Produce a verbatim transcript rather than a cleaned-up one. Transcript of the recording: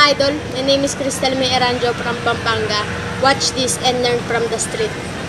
mga idol, my name is Crystal May Eranjo from Pampanga. Watch this and learn from the street.